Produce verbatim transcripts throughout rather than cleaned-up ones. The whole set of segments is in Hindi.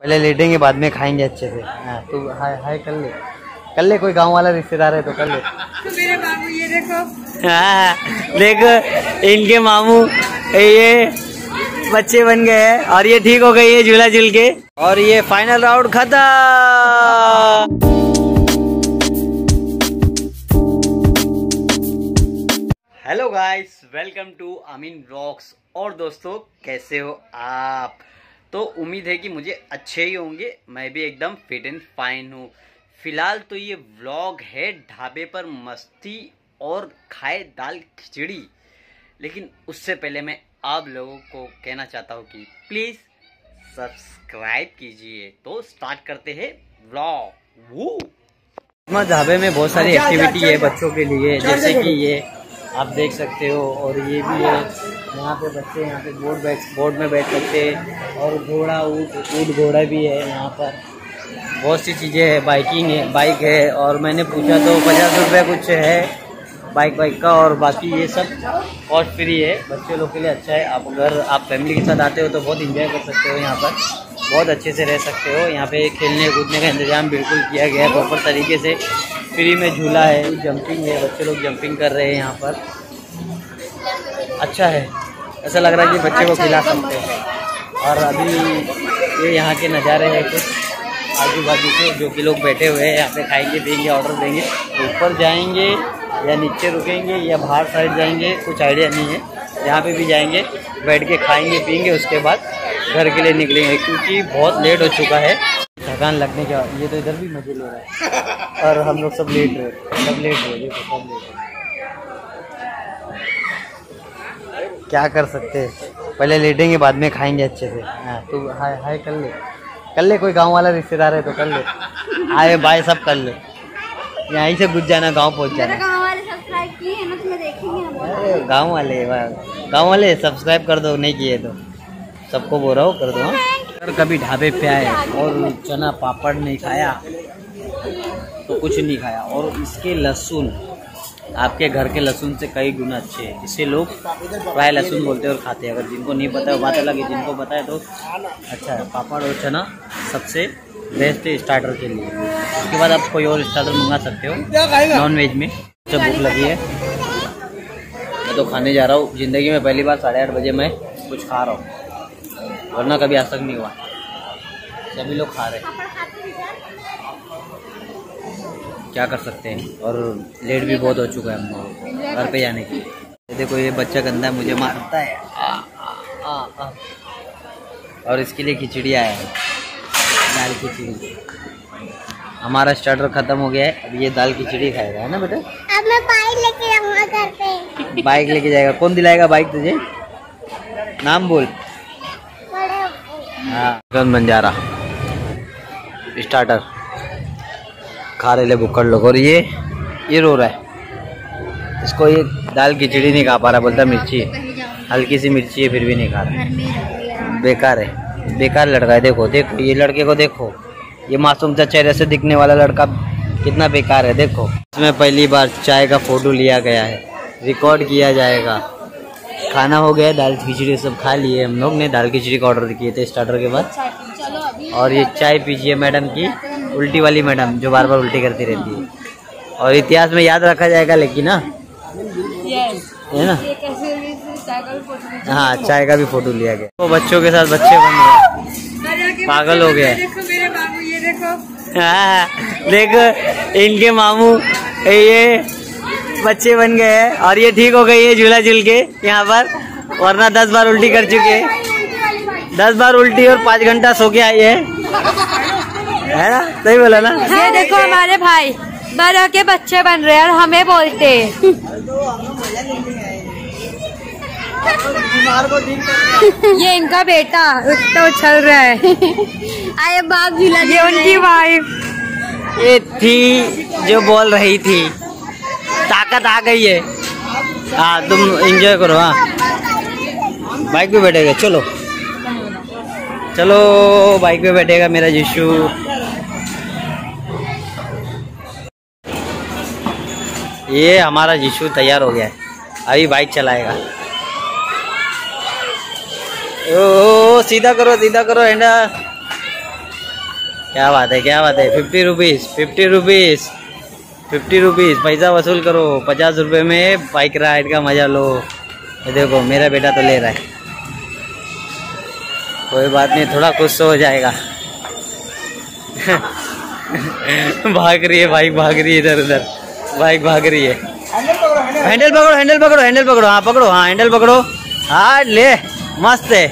पहले लेटेंगे बाद में खाएंगे अच्छे से। हाँ तू हाय हाय कर ले कर ले, कोई गांव वाला रिश्तेदार है तो कर ले। मेरे मामू ये देखो। हाँ देखो इनके मामू ये बच्चे बन गए हैं और ये ठीक हो गई है झूला झूल के। और ये फाइनल राउंड खत्म। Hello guys, welcome to Amin vlogs. और दोस्तों कैसे हो आप? तो उम्मीद है कि मुझे अच्छे ही होंगे। मैं भी एकदम फिट एंड फाइन हूँ। फिलहाल तो ये व्लॉग है ढाबे पर मस्ती और खाए दाल खिचड़ी। लेकिन उससे पहले मैं आप लोगों को कहना चाहता हूँ कि प्लीज़ सब्सक्राइब कीजिए। तो स्टार्ट करते हैं व्लॉग। वो ढाबे में बहुत सारी एक्टिविटी है बच्चों के लिए, जैसे कि ये आप देख सकते हो। और ये भी है यहाँ पे बच्चे यहाँ पे बोर्ड बैठ बोर्ड में बैठ सकते हैं। और घोड़ा ऊँट ऊँट घोड़ा भी है यहाँ पर। बहुत सी चीज़ें हैं, बाइकिंग है बाइक है। और मैंने पूछा तो पचास रुपये कुछ है बाइक बाइक का। और बाकी ये सब कॉस्ट फ्री है, बच्चे लोग के लिए अच्छा है। आप अगर आप फैमिली के साथ आते हो तो बहुत इंजॉय कर सकते हो। यहाँ पर बहुत अच्छे से रह सकते हो। यहाँ पे खेलने कूदने का इंतजाम बिल्कुल किया गया है प्रॉपर तरीके से। फ्री में झूला है, जंपिंग है, बच्चे लोग जंपिंग कर रहे हैं यहाँ पर। अच्छा है, ऐसा लग रहा है कि बच्चे को खिला सकते हैं। और अभी ये यहाँ के नज़ारे हैं कुछ आजू बाजू के, जो कि लोग बैठे हुए हैं यहाँ पे खाएंगे पिएंगे ऑर्डर देंगे। ऊपर जाएंगे या नीचे रुकेंगे या बाहर साइड जाएंगे, कुछ आइडिया नहीं है। यहाँ पे भी जाएंगे, बैठ के खाएंगे पिएंगे, उसके बाद घर के लिए निकलेंगे, क्योंकि बहुत लेट हो चुका है। थकान लगने के बाद ये तो इधर भी मजे ले रहा है और हम लोग सब लेट रहे सब लेट रहे देखो सब लेट रहे। क्या कर सकते हैं, पहले लेटेंगे बाद में खाएंगे अच्छे से। हाँ तू हाय हाय कर ले कर ले, कोई गांव वाला रिश्तेदार है तो कर ले। आए बाय सब कर ले, यहीं से घुस जाना, गांव पहुंच जाना। गांव वाले सब्सक्राइब किए हैं ना, तुम्हें देखेंगे। अरे गांव वाले गांव वाले सब्सक्राइब कर दो, नहीं किए तो सबको बोल रहा हूँ कर दो। हाँ अगर कभी ढाबे पे आए और चना पापड़ नहीं खाया तो कुछ नहीं खाया। और इसके लहसुन आपके घर के लहसुन से कई गुना अच्छे हैं। इसे लोग प्राय लहसुन बोलते हैं और खाते हैं। अगर जिनको नहीं पता है बात अलग है, जिनको पता है तो अच्छा है। पापड़ और चना सबसे बेस्ट है स्टार्टर के लिए। उसके बाद आप कोई और स्टार्टर मंगा सकते हो नॉन वेज में। जब भूख लगी है मैं तो खाने जा रहा हूँ। ज़िंदगी में पहली बार साढ़े आठ बजे मैं कुछ खा रहा हूँ, वरना कभी आज तक नहीं हुआ। सभी लोग खा रहे हैं, क्या कर सकते हैं। और लेट भी बहुत हो चुका है हम लोगों को घर पे जाने की। देखो ये बच्चा गंदा मुझे मारता है। आ, आ, आ, आ। और इसके लिए खिचड़ी आया है, दाल खिचड़ी। हमारा स्टार्टर खत्म हो गया है, अब ये दाल खिचड़ी खाएगा, है ना बेटा? अब मैं बाइक लेके जाऊंगा घर पे। बाइक लेके जाएगा? कौन दिलाएगा बाइक तुझे? नाम बोल। हाँ चिकन बंजारा स्टार्टर खा रहे ले बुक्कड़ लोग। और ये ये रो रहा है, इसको ये दाल खिचड़ी नहीं खा पा रहा, बोलता मिर्ची है, हल्की सी मिर्ची है फिर भी नहीं खा रहा। बेकार है, बेकार लड़का है। देखो देखो ये लड़के को देखो, ये मासूम सा चेहरे से दिखने वाला लड़का कितना बेकार है। देखो इसमें पहली बार चाय का फोटो लिया गया है, रिकॉर्ड किया जाएगा। खाना हो गया, दाल खिचड़ी सब खा लिए हम लोग ने। दाल खिचड़ी का ऑर्डर किए थे स्टार्टर के बाद। और ये चाय पीजिए मैडम की, उल्टी वाली मैडम जो बार बार उल्टी करती रहती है। और इतिहास में याद रखा जाएगा लेकिन ना, है ना? हाँ चाय का भी फोटो लिया गया। तो बच्चों के साथ बच्चे बन गए, पागल हो गया। मेरे मामू ये देखो। हाँ देखो इनके मामू ये बच्चे बन गए हैं और ये ठीक हो गई है झूला झूल के यहाँ पर, वरना दस बार उल्टी कर चुके हैं। दस बार उल्टी और पाँच घंटा सो के आई है, है ना? सही बोला ना? ये देखो हमारे भाई बड़े के बच्चे बन रहे हैं और हमें बोलते ये इनका बेटा तो उछल रहा है। आए बाप झूला, ये उनकी वाइफ ये थी जो बोल रही थी, ताकत आ गई है। हाँ तुम एंजॉय करो। हाँ बाइक पे बैठेगा, चलो चलो बाइक पे बैठेगा मेरा जिशु। ये हमारा जिशु तैयार हो गया है, अभी बाइक चलाएगा। ओ सीधा करो सीधा करो, हेंडा क्या बात है, क्या बात है। Fifty rupees fifty rupees fifty rupees पैसा वसूल करो। पचास रुपए में बाइक राइड का मजा लो। ये देखो मेरा बेटा तो ले रहा है। कोई बात नहीं, थोड़ा खुश तो हो जाएगा। भाग रही है बाइक, भाग रही है इधर उधर, बाइक भाग रही है। हैंडल पकड़ो, हैंडल पकड़ो, हैंडल पकड़ो, हाँ पकड़ो, हाँ हैंडल पकड़ो, हाँ ले। मस्त है,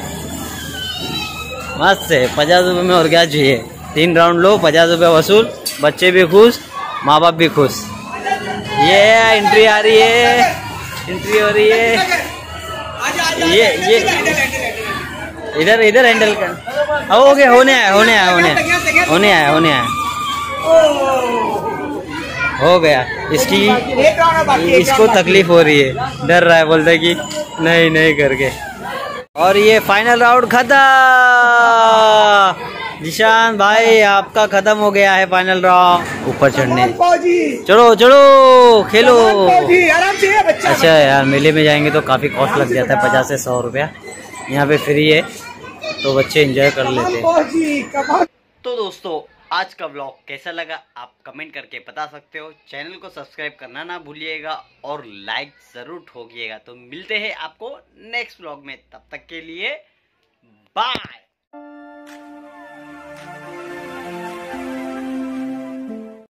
मस्त है। पचास रुपए में और क्या चाहिए। तीन राउंड लो, पचास रुपये वसूल, बच्चे भी खुश, माँ बाप भी खुश। ये एंट्री आ रही है, एंट्री हो रही है। ये ये इधर इधर हैंडल कर। हो गया, होने आया होने आया होने आया होने आया होने आया हो गया। इसकी इसको तकलीफ हो रही है, डर रहा है, बोलता है कि नहीं नहीं करके। और ये फाइनल राउंड खत्म। जिशान भाई आपका खत्म हो गया है फाइनल राउंड। ऊपर चढ़ने, चलो चलो खेलो। अच्छा यार, मेले में जाएंगे तो काफी कॉस्ट लग जाता है, पचास से सौ रुपया। यहाँ पे फ्री है तो बच्चे एंजॉय कर लेते हैं। तो दोस्तों आज का व्लॉग कैसा लगा आप कमेंट करके बता सकते हो। चैनल को सब्सक्राइब करना ना भूलिएगा और लाइक जरूर ठोकिएगा। तो मिलते हैं आपको नेक्स्ट व्लॉग में, तब तक के लिए बाय।